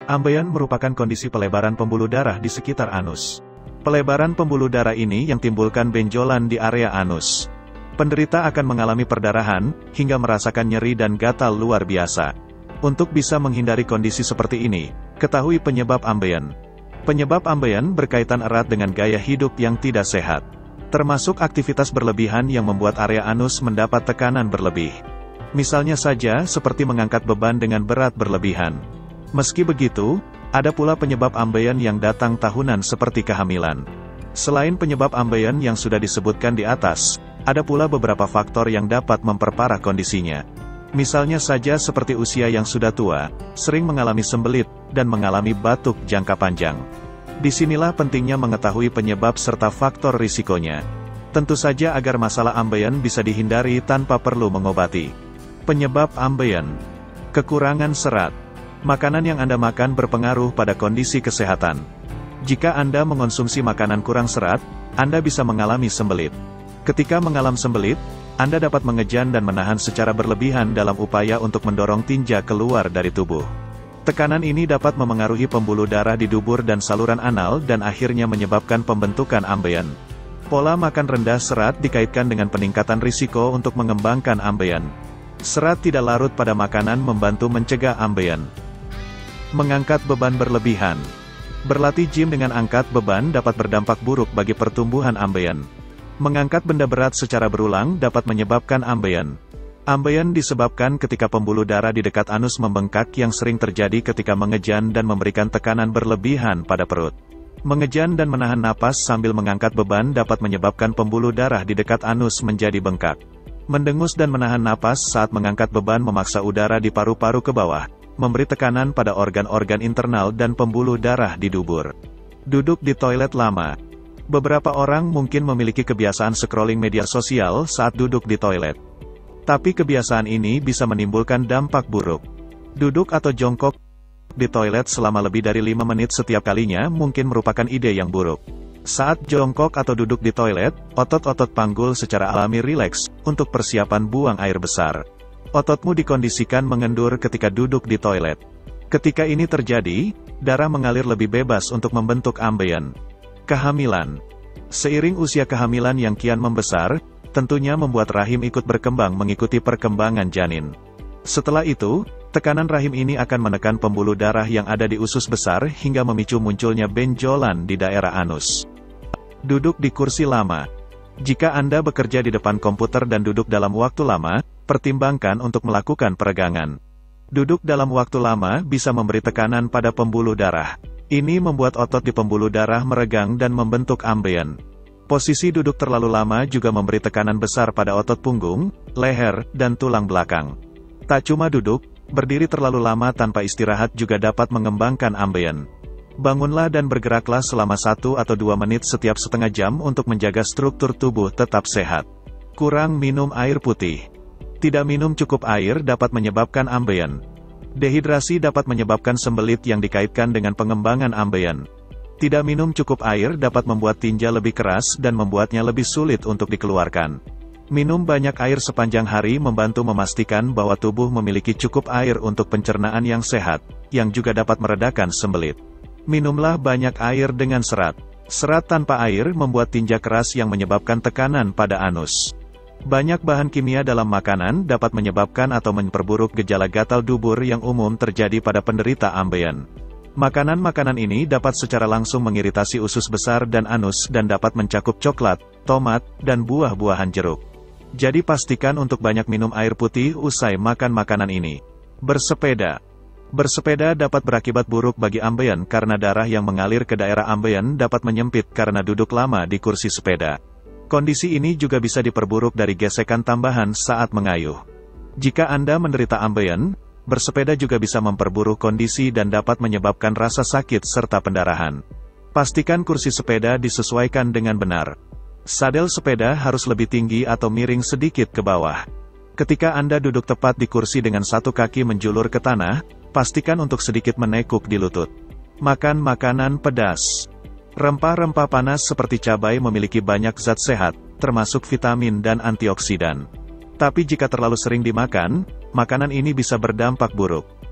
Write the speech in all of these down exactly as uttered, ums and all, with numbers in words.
Ambeien merupakan kondisi pelebaran pembuluh darah di sekitar anus. Pelebaran pembuluh darah ini yang timbulkan benjolan di area anus. Penderita akan mengalami perdarahan, hingga merasakan nyeri dan gatal luar biasa. Untuk bisa menghindari kondisi seperti ini, ketahui penyebab ambeien. Penyebab ambeien berkaitan erat dengan gaya hidup yang tidak sehat. Termasuk aktivitas berlebihan yang membuat area anus mendapat tekanan berlebih. Misalnya saja seperti mengangkat beban dengan berat berlebihan. Meski begitu, ada pula penyebab ambeien yang datang tahunan seperti kehamilan. Selain penyebab ambeien yang sudah disebutkan di atas, ada pula beberapa faktor yang dapat memperparah kondisinya. Misalnya saja seperti usia yang sudah tua, sering mengalami sembelit, dan mengalami batuk jangka panjang. Disinilah pentingnya mengetahui penyebab serta faktor risikonya. Tentu saja agar masalah ambeien bisa dihindari tanpa perlu mengobati. Penyebab ambeien: kekurangan serat. Makanan yang Anda makan berpengaruh pada kondisi kesehatan. Jika Anda mengonsumsi makanan kurang serat, Anda bisa mengalami sembelit. Ketika mengalami sembelit, Anda dapat mengejan dan menahan secara berlebihan dalam upaya untuk mendorong tinja keluar dari tubuh. Tekanan ini dapat memengaruhi pembuluh darah di dubur dan saluran anal dan akhirnya menyebabkan pembentukan ambeien. Pola makan rendah serat dikaitkan dengan peningkatan risiko untuk mengembangkan ambeien. Serat tidak larut pada makanan membantu mencegah ambeien. Mengangkat beban berlebihan. Berlatih gym dengan angkat beban dapat berdampak buruk bagi pertumbuhan ambeien. Mengangkat benda berat secara berulang dapat menyebabkan ambeien. Ambeien disebabkan ketika pembuluh darah di dekat anus membengkak yang sering terjadi ketika mengejan dan memberikan tekanan berlebihan pada perut. Mengejan dan menahan napas sambil mengangkat beban dapat menyebabkan pembuluh darah di dekat anus menjadi bengkak. Mendengus dan menahan napas saat mengangkat beban memaksa udara di paru-paru ke bawah, memberi tekanan pada organ-organ internal dan pembuluh darah di dubur. Duduk di toilet lama. Beberapa orang mungkin memiliki kebiasaan scrolling media sosial saat duduk di toilet. Tapi kebiasaan ini bisa menimbulkan dampak buruk. Duduk atau jongkok di toilet selama lebih dari lima menit setiap kalinya mungkin merupakan ide yang buruk. Saat jongkok atau duduk di toilet, otot-otot panggul secara alami rileks, untuk persiapan buang air besar. Ototmu dikondisikan mengendur ketika duduk di toilet. Ketika ini terjadi, darah mengalir lebih bebas untuk membentuk ambeien. Kehamilan. Seiring usia kehamilan yang kian membesar, tentunya membuat rahim ikut berkembang mengikuti perkembangan janin. Setelah itu, tekanan rahim ini akan menekan pembuluh darah yang ada di usus besar hingga memicu munculnya benjolan di daerah anus. Duduk di kursi lama. Jika Anda bekerja di depan komputer dan duduk dalam waktu lama, pertimbangkan untuk melakukan peregangan. Duduk dalam waktu lama bisa memberi tekanan pada pembuluh darah. Ini membuat otot di pembuluh darah meregang dan membentuk ambeien. Posisi duduk terlalu lama juga memberi tekanan besar pada otot punggung, leher, dan tulang belakang. Tak cuma duduk, berdiri terlalu lama tanpa istirahat juga dapat mengembangkan ambeien. Bangunlah dan bergeraklah selama satu atau dua menit setiap setengah jam untuk menjaga struktur tubuh tetap sehat. Kurang minum air putih. Tidak minum cukup air dapat menyebabkan ambeien. Dehidrasi dapat menyebabkan sembelit yang dikaitkan dengan pengembangan ambeien. Tidak minum cukup air dapat membuat tinja lebih keras dan membuatnya lebih sulit untuk dikeluarkan. Minum banyak air sepanjang hari membantu memastikan bahwa tubuh memiliki cukup air untuk pencernaan yang sehat, yang juga dapat meredakan sembelit. Minumlah banyak air dengan serat. Serat tanpa air membuat tinja keras yang menyebabkan tekanan pada anus. Banyak bahan kimia dalam makanan dapat menyebabkan atau memperburuk gejala gatal dubur yang umum terjadi pada penderita ambeien. Makanan-makanan ini dapat secara langsung mengiritasi usus besar dan anus dan dapat mencakup coklat, tomat, dan buah-buahan jeruk. Jadi pastikan untuk banyak minum air putih usai makan makanan ini. Bersepeda. Bersepeda dapat berakibat buruk bagi ambeien karena darah yang mengalir ke daerah ambeien dapat menyempit karena duduk lama di kursi sepeda. Kondisi ini juga bisa diperburuk dari gesekan tambahan saat mengayuh. Jika Anda menderita ambeien, bersepeda juga bisa memperburuk kondisi dan dapat menyebabkan rasa sakit serta pendarahan. Pastikan kursi sepeda disesuaikan dengan benar. Sadel sepeda harus lebih tinggi atau miring sedikit ke bawah. Ketika Anda duduk tepat di kursi dengan satu kaki menjulur ke tanah, pastikan untuk sedikit menekuk di lutut. Makan makanan pedas. Rempah-rempah panas seperti cabai memiliki banyak zat sehat, termasuk vitamin dan antioksidan. Tapi jika terlalu sering dimakan, makanan ini bisa berdampak buruk.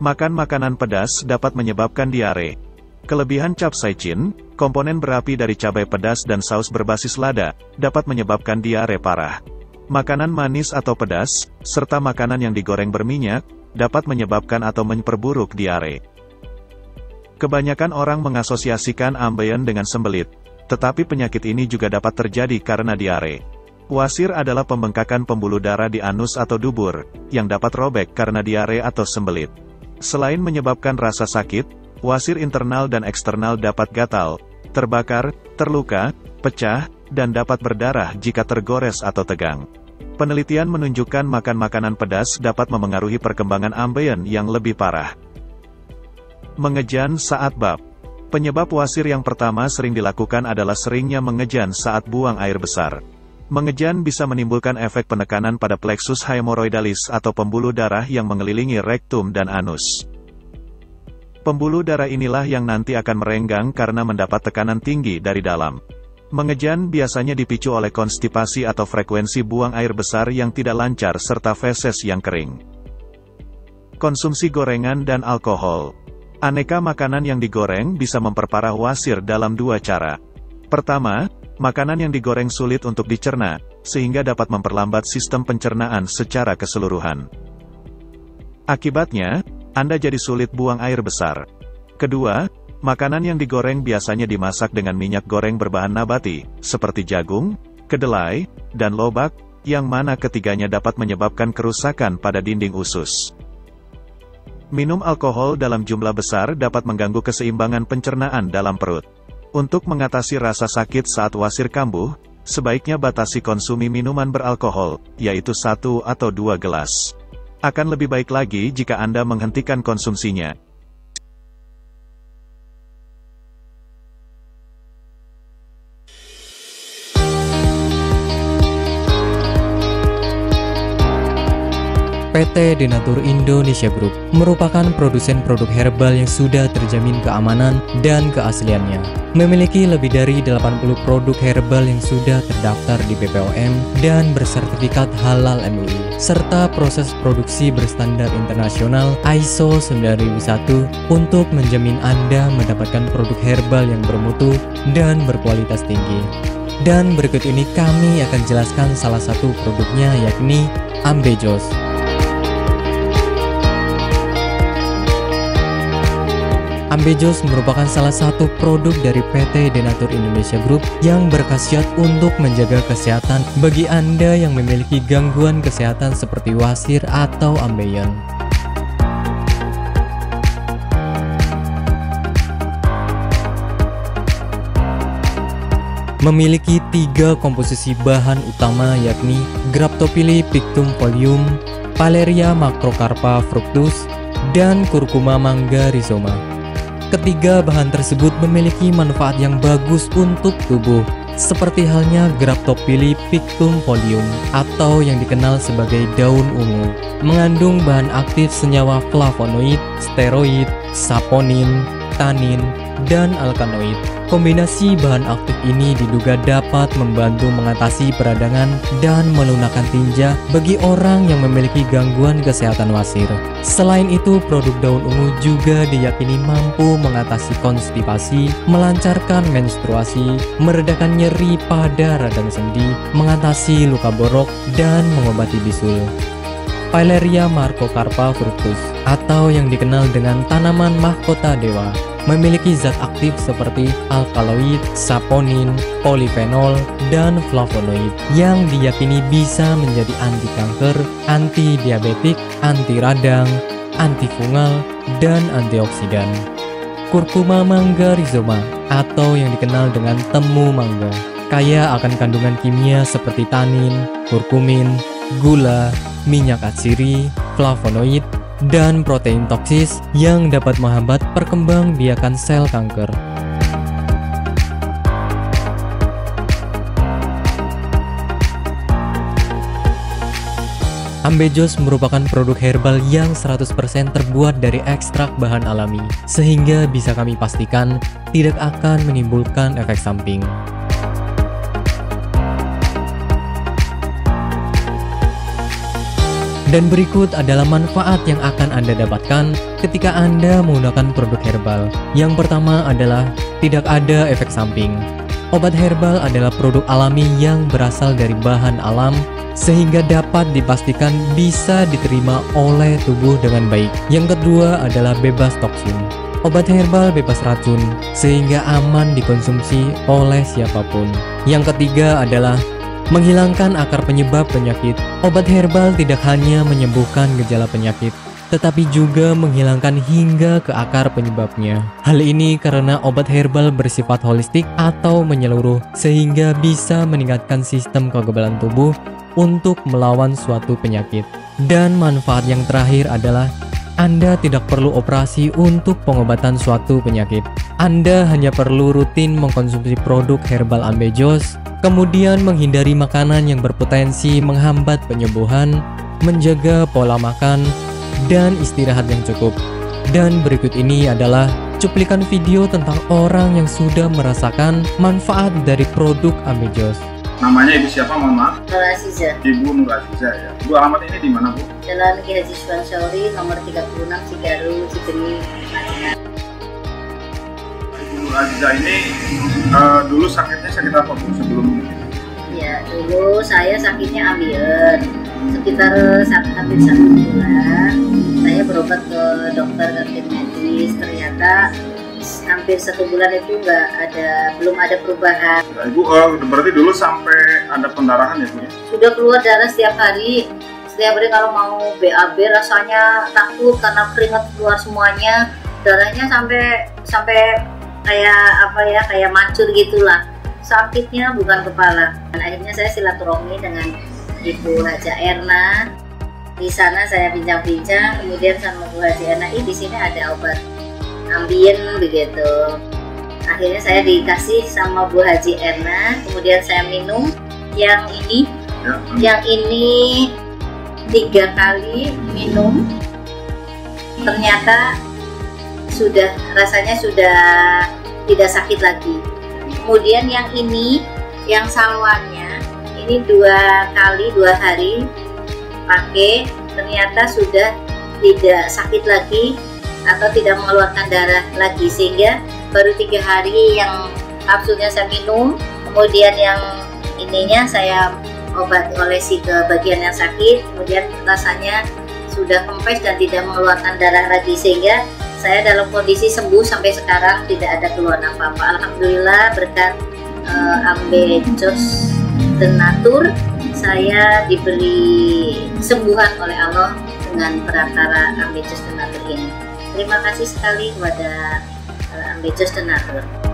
Makan makanan pedas dapat menyebabkan diare. Kelebihan capsaicin, komponen berapi dari cabai pedas dan saus berbasis lada, dapat menyebabkan diare parah. Makanan manis atau pedas, serta makanan yang digoreng berminyak, dapat menyebabkan atau memperburuk diare. Kebanyakan orang mengasosiasikan ambeien dengan sembelit, tetapi penyakit ini juga dapat terjadi karena diare. Wasir adalah pembengkakan pembuluh darah di anus atau dubur, yang dapat robek karena diare atau sembelit. Selain menyebabkan rasa sakit, wasir internal dan eksternal dapat gatal, terbakar, terluka, pecah, dan dapat berdarah jika tergores atau tegang. Penelitian menunjukkan makan makanan pedas dapat memengaruhi perkembangan ambeien yang lebih parah. Mengejan saat bab. Penyebab wasir yang pertama sering dilakukan adalah seringnya mengejan saat buang air besar. Mengejan bisa menimbulkan efek penekanan pada plexus hemoroidalis atau pembuluh darah yang mengelilingi rektum dan anus. Pembuluh darah inilah yang nanti akan merenggang karena mendapat tekanan tinggi dari dalam. Mengejan biasanya dipicu oleh konstipasi atau frekuensi buang air besar yang tidak lancar serta feses yang kering. Konsumsi gorengan dan alkohol. Aneka makanan yang digoreng bisa memperparah wasir dalam dua cara. Pertama, makanan yang digoreng sulit untuk dicerna, sehingga dapat memperlambat sistem pencernaan secara keseluruhan. Akibatnya, Anda jadi sulit buang air besar. Kedua, makanan yang digoreng biasanya dimasak dengan minyak goreng berbahan nabati, seperti jagung, kedelai, dan lobak, yang mana ketiganya dapat menyebabkan kerusakan pada dinding usus. Minum alkohol dalam jumlah besar dapat mengganggu keseimbangan pencernaan dalam perut. Untuk mengatasi rasa sakit saat wasir kambuh, sebaiknya batasi konsumi minuman beralkohol, yaitu satu atau dua gelas. Akan lebih baik lagi jika Anda menghentikan konsumsinya. P T Denatur Indonesia Group merupakan produsen produk herbal yang sudah terjamin keamanan dan keasliannya. Memiliki lebih dari delapan puluh produk herbal yang sudah terdaftar di B P O M dan bersertifikat halal M U I, serta proses produksi berstandar internasional I S O sembilan ribu satu untuk menjamin Anda mendapatkan produk herbal yang bermutu dan berkualitas tinggi. Dan berikut ini kami akan jelaskan salah satu produknya, yakni Ambejos. Ambejos merupakan salah satu produk dari P T Denatur Indonesia Group yang berkhasiat untuk menjaga kesehatan bagi Anda yang memiliki gangguan kesehatan seperti wasir atau ambeien. Memiliki tiga komposisi bahan utama, yakni Graptophylla pictum folium, Paleria macrocarpa fructus, dan Curcuma mangga rhizoma. Ketiga bahan tersebut memiliki manfaat yang bagus untuk tubuh, seperti halnya Graptophylla pictum folium atau yang dikenal sebagai daun ungu. Mengandung bahan aktif senyawa flavonoid, steroid, saponin, tanin, dan alkaloid. Kombinasi bahan aktif ini diduga dapat membantu mengatasi peradangan dan melunakkan tinja bagi orang yang memiliki gangguan kesehatan wasir. Selain itu, produk daun ungu juga diyakini mampu mengatasi konstipasi, melancarkan menstruasi, meredakan nyeri pada radang sendi, mengatasi luka borok, dan mengobati bisul. Paleria macrocarpa fructus atau yang dikenal dengan tanaman mahkota dewa memiliki zat aktif seperti alkaloid, saponin, polifenol, dan flavonoid yang diyakini bisa menjadi anti kanker, anti diabetik, anti radang, antifungal, dan antioksidan. Curcuma mangga rhizoma atau yang dikenal dengan temu mangga kaya akan kandungan kimia seperti tanin, kurkumin, gula, minyak atsiri, flavonoid, dan protein toksis yang dapat menghambat perkembangbiakan sel kanker. Ambejos merupakan produk herbal yang seratus persen terbuat dari ekstrak bahan alami, sehingga bisa kami pastikan tidak akan menimbulkan efek samping. Dan berikut adalah manfaat yang akan Anda dapatkan ketika Anda menggunakan produk herbal. Yang pertama adalah tidak ada efek samping. Obat herbal adalah produk alami yang berasal dari bahan alam sehingga dapat dipastikan bisa diterima oleh tubuh dengan baik. Yang kedua adalah bebas toksin. Obat herbal bebas racun sehingga aman dikonsumsi oleh siapapun. Yang ketiga adalah menghilangkan akar penyebab penyakit. Obat herbal tidak hanya menyembuhkan gejala penyakit, tetapi juga menghilangkan hingga ke akar penyebabnya. Hal ini karena obat herbal bersifat holistik atau menyeluruh, sehingga bisa meningkatkan sistem kekebalan tubuh untuk melawan suatu penyakit. Dan manfaat yang terakhir adalah Anda tidak perlu operasi untuk pengobatan suatu penyakit. Anda hanya perlu rutin mengkonsumsi produk herbal Ambejos, kemudian menghindari makanan yang berpotensi menghambat penyembuhan, menjaga pola makan, dan istirahat yang cukup. Dan berikut ini adalah cuplikan video tentang orang yang sudah merasakan manfaat dari produk Ambejos. Namanya Ibu siapa, mohon maaf? Nur Aziza. Ibu Nur Aziza ya. Bu, alamat ini di mana, Bu? Jalan Ki Haji Suwansori, nomor tiga puluh enam, Cigaru, Cikini, Madinah. Ibu Nur Aziza ini uh, dulu sakitnya sakit apa, Bu, sebelum ini? Ya, dulu saya sakitnya ambeien. Sekitar satu, hampir satu bulan, saya berobat ke dokter kantin medis. Ternyata hampir satu bulan itu nggak ada, belum ada perubahan. Ya, Ibu, uh, berarti dulu sampai ada pendarahan ya, Bu ya? Sudah keluar darah setiap hari. Setiap hari kalau mau B A B rasanya takut karena keringat keluar semuanya. Darahnya sampai sampai kayak apa ya, kayak mancur gitulah. Sakitnya bukan kepala. Dan akhirnya saya silaturahmi dengan Ibu Haja Erna. Di sana saya bincang-bincang, kemudian sama Bu Haja Erna, "Ih, di sini ada obat ambien begitu." Akhirnya saya dikasih sama Bu Haji Erna, kemudian saya minum yang ini, Ya. yang ini tiga kali minum. Ternyata sudah rasanya sudah tidak sakit lagi. Kemudian yang ini, yang salwannya, ini dua kali dua hari pakai, ternyata sudah tidak sakit lagi atau tidak mengeluarkan darah lagi, sehingga baru tiga hari yang kapsulnya saya minum, kemudian yang ininya saya obat olesi ke bagian yang sakit, kemudian rasanya sudah kempes dan tidak mengeluarkan darah lagi, sehingga saya dalam kondisi sembuh sampai sekarang, tidak ada keluhan apa-apa. Alhamdulillah berkat uh, Ambejos Tenatur, saya diberi kesembuhan oleh Allah dengan perantara Ambejos Tenatur ini. Terima kasih sekali kepada uh, Ambejos Tenatur.